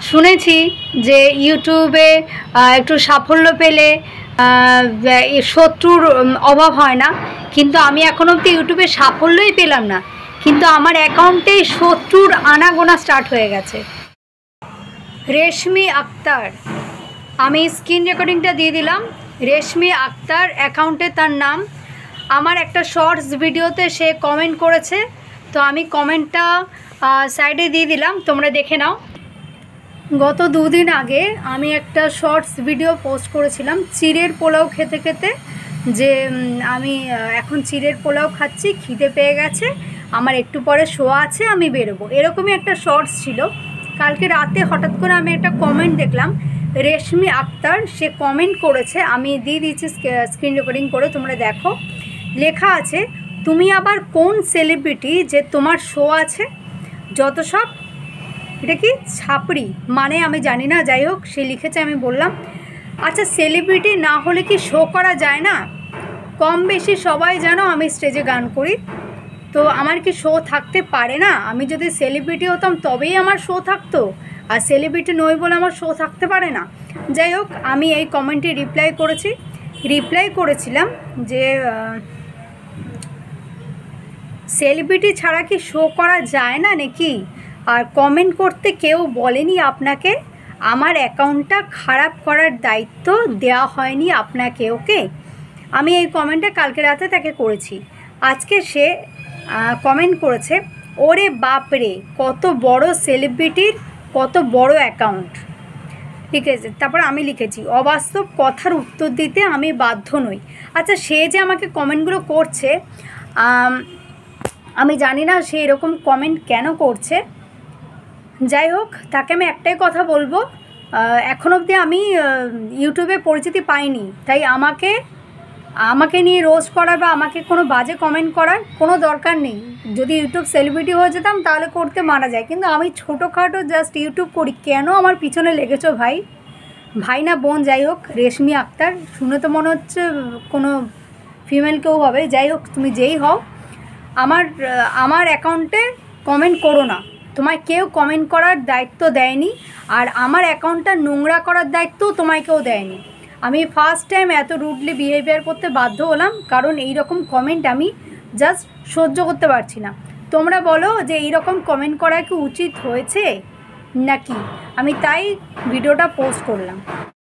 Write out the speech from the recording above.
শুনেছি যে ইউটিউবে একটু সাফল্য পেলে শত্রুর অভাব হয় না, কিন্তু আমি এখন অবধি ইউটিউবে সাফল্যই পেলাম না, কিন্তু আমার অ্যাকাউন্টেই শত্রুর আনাগোনা স্টার্ট হয়ে গেছে। রেশমি আক্তার, আমি স্ক্রিন রেকর্ডিংটা দিয়ে দিলাম। রেশমি আক্তার অ্যাকাউন্টে তার নাম। আমার একটা শর্টস ভিডিওতে সে কমেন্ট করেছে, তো আমি কমেন্টটা সাইডে দিয়ে দিলাম, তোমরা দেখে নাও। গত দুদিন আগে আমি একটা শর্টস ভিডিও পোস্ট করেছিলাম চিড়ের পোলাও খেতে খেতে, যে আমি এখন চিড়ের পোলাও খাচ্ছি, খিদে পেয়ে গেছে, আমার একটু পরে শো আছে, আমি বেরোবো, এরকমই একটা শর্টস ছিল। কালকে রাতে হঠাৎ করে আমি একটা কমেন্ট দেখলাম, রেশমি আক্তার, সে কমেন্ট করেছে, আমি দিয়ে দিয়েছি স্ক্রিন রেকর্ডিং করে, তোমরা দেখো। লেখা আছে, তুমি আবার কোন সেলিব্রিটি যে তোমার শো আছে, যত সব, এটা কি ছাপড়ি মানে আমি জানি না, যাই হোক সে লিখেছে, আমি বললাম আচ্ছা সেলিব্রিটি না হলে কি শো করা যায় না? কম বেশি সবাই জানো আমি স্টেজে গান করি, তো আমার কি শো থাকতে পারে না? আমি যদি সেলিব্রিটি হতাম তবেই আমার শো থাকতো, আর সেলিব্রিটি নই বলে আমার শো থাকতে পারে না? যাই হোক, আমি এই কমেন্টে রিপ্লাই করেছিলাম যে সেলিব্রিটি ছাড়া কি শো করা যায় না নাকি? আর কমেন্ট করতে কেউ বলেনি আপনাকে, আমার অ্যাকাউন্টটা খারাপ করার দায়িত্ব দেওয়া হয়নি আপনাকে, ওকে? আমি এই কমেন্টটা কালকে রাতে তাকে করেছি। আজকে সে কমেন্ট করেছে, ওরে বাপরে কত বড় সেলিব্রিটির কত বড় অ্যাকাউন্ট, ঠিক আছে? তারপর আমি লিখেছি, অবাস্তব কথার উত্তর দিতে আমি বাধ্য নই। আচ্ছা, সে যে আমাকে কমেন্টগুলো করছে, আমি জানি না সে এরকম কমেন্ট কেন করছে। যাই হোক, তাকে আমি একটাই কথা বলবো, এখন অবধি আমি ইউটিউবে পরিচিতি পাইনি, তাই আমাকে নিয়ে রোস্ট করার বা আমাকে কোনো বাজে কমেন্ট করার কোনো দরকার নেই। যদি ইউটিউব সেলিব্রিটি হয়ে যেতাম তাহলে করতে মানা যায়, কিন্তু আমি ছোটোখাটো জাস্ট ইউটিউব করি, কেন আমার পিছনে লেগেছো ভাই না বোন? যাই হোক, রেশমি আক্তার শুনে তো মনে হচ্ছে কোনো ফিমেল কেউ হবে। যাই হোক, তুমি যেই হও, আমার অ্যাকাউন্টে কমেন্ট করো না, তোমায় কেউ কমেন্ট করার দায়িত্ব দেয়নি, আর আমার অ্যাকাউন্টটা নোংরা করার দায়িত্বও তোমায় কেউ দেয়নি। আমি ফার্স্ট টাইম এত রুডলি বিহেভিয়ার করতে বাধ্য হলাম, কারণ এই রকম কমেন্ট আমি জাস্ট সহ্য করতে পারছি না। তোমরা বলো যে এই রকম কমেন্ট করা কি উচিত হয়েছে নাকি? আমি তাই ভিডিওটা পোস্ট করলাম।